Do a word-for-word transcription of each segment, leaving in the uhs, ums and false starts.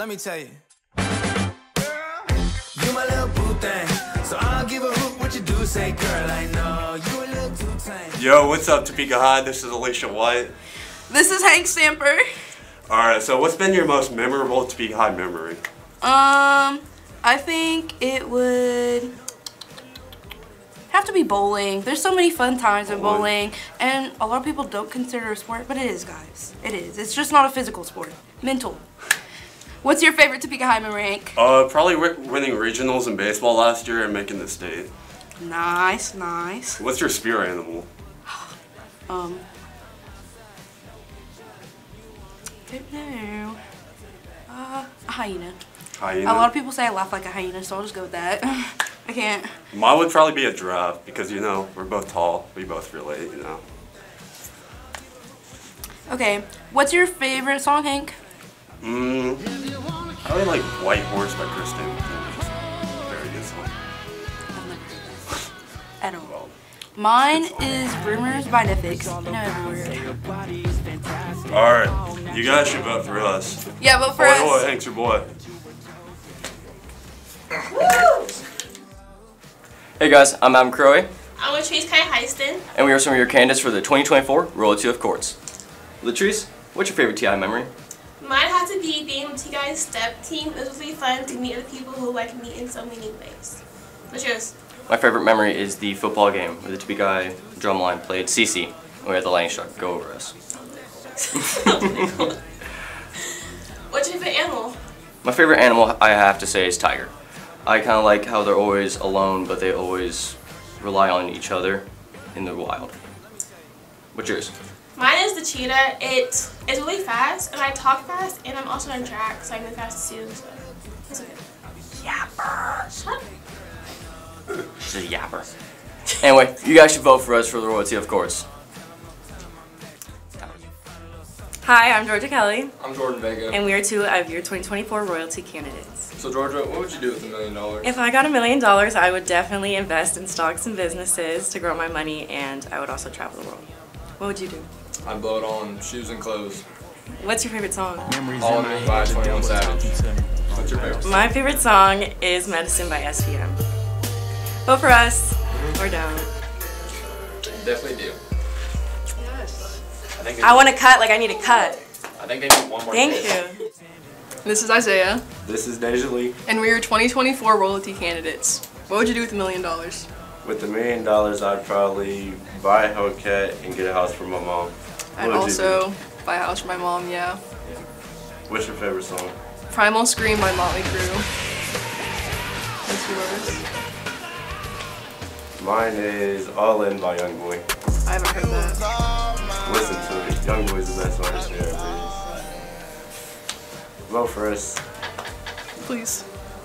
let me tell you. You my little boo thing, so I'll give a hoot what you do say, girl. I know you a little too tame. Yo, what's up, Topeka High? This is Alicia White. This is Hank Stamper. Alright, so what's been your most memorable Topeka High memory? Um, I think it would have to be bowling. There's so many fun times in bowling, and a lot of people don't consider it a sport, but it is, guys. It is. It's just not a physical sport. Mental. What's your favorite Topeka High memory, Hank? Uh, probably winning regionals in baseball last year and making the state. Nice, nice. What's your spirit animal? Um, don't know. Uh, a hyena. Hyena? A lot of people say I laugh like a hyena, so I'll just go with that. I can't. Mine would probably be a giraffe because, you know, we're both tall. We both relate, you know. Okay, what's your favorite song, Hank? Mmm, I really like White Horse by Kristen. Very good song. At all. Mine is Rumors by Netflix. I know every word. Alright, you guys should vote for us. Yeah, vote for oh, us. Oh, Hank's your boy. Hey guys, I'm Adam Crowe. I'm Latrice Kai Heiston. And we are some of your candidates for the twenty twenty-four Royalty of Courts. Latrice, what's your favorite T I memory? Mine had to be being with you guys' step team. It was really fun to meet other people who like me in so many ways. What's yours? My favorite memory is the football game where the Topeka High drumline played C C. And we had the lightning struck go over us. What's your favorite animal? My favorite animal, I have to say, is tiger. I kind of like how they're always alone, but they always rely on each other in the wild. What's yours? Mine is the cheetah. It is really fast, and I talk fast, and I'm also on track, so I move fast too. So it's okay. Yapper. Shut up. She's a yapper. Anyway, you guys should vote for us for the Royalty of Courts. Hi, I'm Georgia Kelly. I'm Jordan Vega. And we are two of your twenty twenty-four Royalty candidates. So Georgia, what would you do with a million dollars? If I got a million dollars, I would definitely invest in stocks and businesses to grow my money, and I would also travel the world. What would you do? I'd blow it on shoes and clothes. What's your favorite song? All of it by twenty-one Savage. What's your favorite song? My favorite song is Medicine by S P M. Vote for us, or don't. Definitely do. I, think I want to cut like I need a cut. I think they need one more Thank case. you. This is Isaiah. This is Deja Lee. And we're your twenty twenty-four Royalty candidates. What would you do with a million dollars? With a million dollars, I'd probably buy a Hellcat and get a house for my mom. I'd What would you also buy a house for my mom, yeah. What's your favorite song? Primal Scream by Motley Crue. What's yours? Mine is All In by Youngboy. I haven't heard that. Listen to it. Youngboy's the best artist there ever is. Vote for us. Please.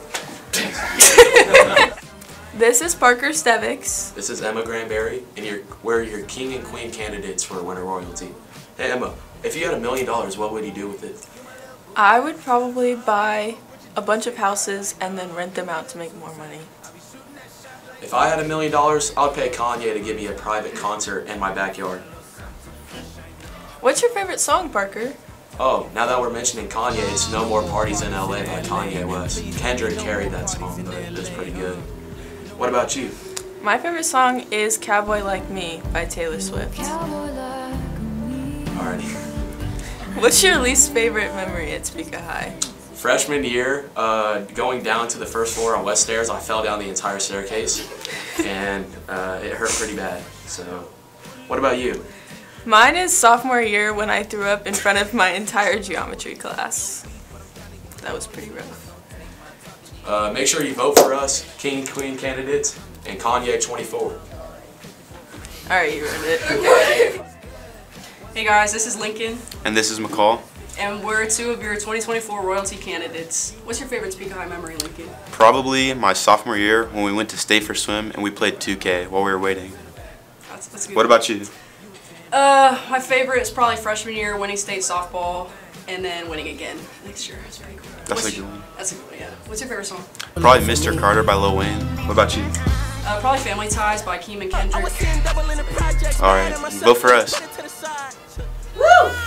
This is Parker Stevix. This is Emma Granberry, and you're, we're your king and queen candidates for Winter Royalty. Hey Emma, if you had a million dollars, what would you do with it? I would probably buy a bunch of houses and then rent them out to make more money. If I had a million dollars, I would pay Kanye to give me a private concert in my backyard. What's your favorite song, Parker? Oh, now that we're mentioning Kanye, it's No More Parties in L A by Kanye West. Kendrick carried that song, but it was pretty good. What about you? My favorite song is Cowboy Like Me by Taylor Swift. Alrighty. What's your least favorite memory at Topeka High? Freshman year, uh, going down to the first floor on West Stairs, I fell down the entire staircase, and uh, it hurt pretty bad. So, what about you? Mine is sophomore year when I threw up in front of my entire geometry class. That was pretty rough. Uh, make sure you vote for us, King and Queen candidates, and Kanye twenty-four. Alright, you ruined it. Hey guys, this is Lincoln. And this is McCall. And we're two of your twenty twenty-four Royalty candidates. What's your favorite Topeka High memory, Lincoln? Probably my sophomore year when we went to State for swim and we played two K while we were waiting. That's, that's good. What about you? Uh, my favorite is probably freshman year, winning state softball, and then winning again next year. That's pretty cool. That's What's a good one. That's a good one, yeah. What's your favorite song? Probably Mister Carter by Lil Wayne. What about you? Uh, probably Family Ties by Keem and Kendrick. Alright, vote for us. Woo!